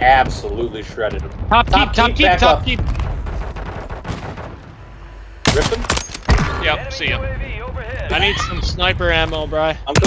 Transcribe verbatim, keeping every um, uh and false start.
absolutely shredded him. Top, top keep, top keep, keep top up. keep. Rip him? Yep, see him. I need some sniper ammo, bro. I'm